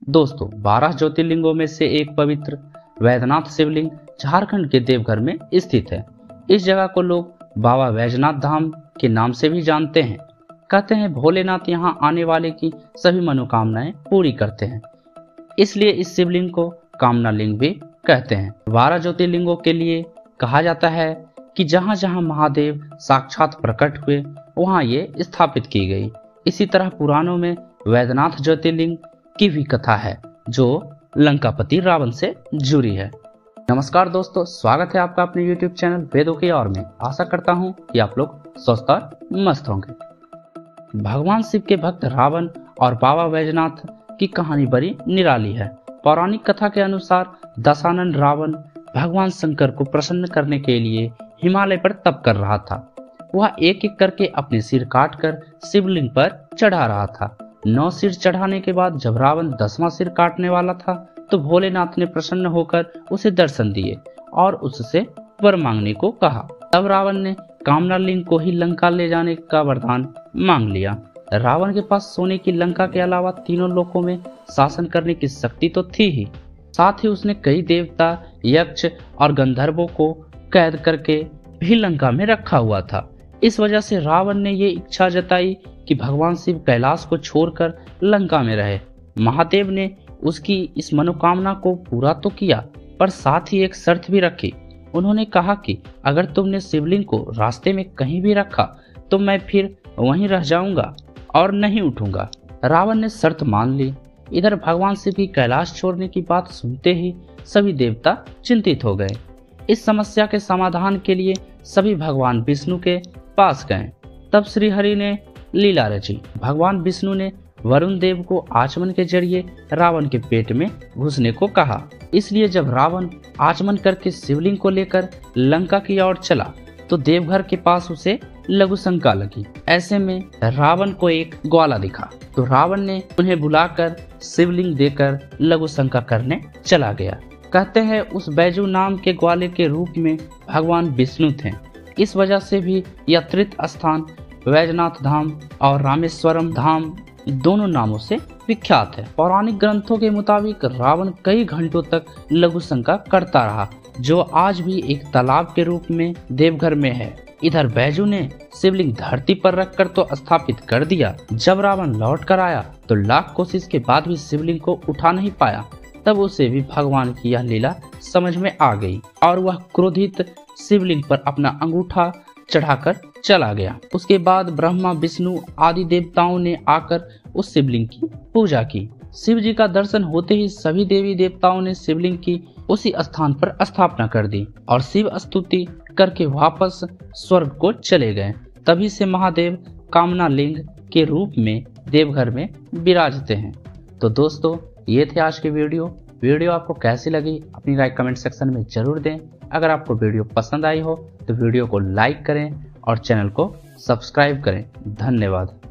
दोस्तों 12 ज्योतिर्लिंगों में से एक पवित्र वैद्यनाथ शिवलिंग झारखंड के देवघर में स्थित है। इस जगह को लोग बाबा वैद्यनाथ धाम के नाम से भी जानते हैं। कहते हैं भोलेनाथ यहाँ आने वाले की सभी मनोकामनाएं पूरी करते हैं, इसलिए इस शिवलिंग को कामना लिंग भी कहते हैं। 12 ज्योतिर्लिंगों के लिए कहा जाता है कि जहाँ जहाँ महादेव साक्षात प्रकट हुए वहाँ ये स्थापित की गई। इसी तरह पुराणों में वैद्यनाथ ज्योतिर्लिंग की भी कथा है जो लंकापति रावण से जुड़ी है। नमस्कार दोस्तों, स्वागत है आपका अपने YouTube चैनल वेदों की ओर में। आशा करता हूँ कि आप लोग स्वस्थ और मस्त होंगे। भगवान शिव के भक्त रावण और बाबा वैद्यनाथ की कहानी बड़ी निराली है। पौराणिक कथा के अनुसार दशानन रावण भगवान शंकर को प्रसन्न करने के लिए हिमालय पर तप कर रहा था। वह एक एक करके अपने सिर काटकर शिवलिंग पर चढ़ा रहा था। 9 सिर चढ़ाने के बाद जब रावण 10वां सिर काटने वाला था तो भोलेनाथ ने प्रसन्न होकर उसे दर्शन दिए और उससे वर मांगने को कहा। तब रावण ने कामना लिंग को ही लंका ले जाने का वरदान मांग लिया। रावण के पास सोने की लंका के अलावा तीनों लोकों में शासन करने की शक्ति तो थी ही, साथ ही उसने कई देवता, यक्ष और गंधर्वों को कैद करके भी लंका में रखा हुआ था। इस वजह से रावण ने ये इच्छा जताई कि भगवान शिव कैलाश को छोड़कर लंका में रहे। महादेव ने उसकी इस मनोकामना को पूरा तो किया, पर साथ ही एक शर्त भी रखी। उन्होंने कहा कि अगर तुमने शिवलिंग को रास्ते में कहीं भी रखा तो मैं फिर वहीं रह जाऊंगा और नहीं उठूंगा। रावण ने शर्त मान ली। इधर भगवान शिव की कैलाश छोड़ने की बात सुनते ही सभी देवता चिंतित हो गए। इस समस्या के समाधान के लिए सभी भगवान विष्णु के पास गए। तब श्री हरि ने लीला रची। भगवान विष्णु ने वरुण देव को आचमन के जरिए रावण के पेट में घुसने को कहा। इसलिए जब रावण आचमन करके शिवलिंग को लेकर लंका की ओर चला तो देवघर के पास उसे लघु शंका लगी। ऐसे में रावण को एक ग्वाला दिखा तो रावण ने उन्हें बुलाकर शिवलिंग देकर लघु शंका करने चला गया। कहते हैं उस बैजू नाम के ग्वाले के रूप में भगवान विष्णु थे। इस वजह से भी यह तीर्थ स्थान वैद्यनाथ धाम और रामेश्वरम धाम दोनों नामों से विख्यात है। पौराणिक ग्रंथों के मुताबिक रावण कई घंटों तक लघु शंका करता रहा, जो आज भी एक तालाब के रूप में देवघर में है। इधर बैजू ने शिवलिंग धरती पर रखकर तो स्थापित कर दिया। जब रावण लौट कर आया तो लाख कोशिश के बाद भी शिवलिंग को उठा नहीं पाया। तब उसे भी भगवान की यह लीला समझ में आ गई और वह क्रोधित शिवलिंग पर अपना अंगूठा चढ़ाकर चला गया। उसके बाद ब्रह्मा, विष्णु आदि देवताओं ने आकर उस शिवलिंग की पूजा की। शिव जी का दर्शन होते ही सभी देवी देवताओं ने शिवलिंग की उसी स्थान पर स्थापना कर दी और शिव स्तुति करके वापस स्वर्ग को चले गए। तभी से महादेव कामना लिंग के रूप में देवघर में विराजते हैं। तो दोस्तों ये थे आज की वीडियो आपको कैसी लगी अपनी राय कमेंट सेक्शन में जरूर दें। अगर आपको वीडियो पसंद आई हो तो वीडियो को लाइक करें और चैनल को सब्सक्राइब करें। धन्यवाद।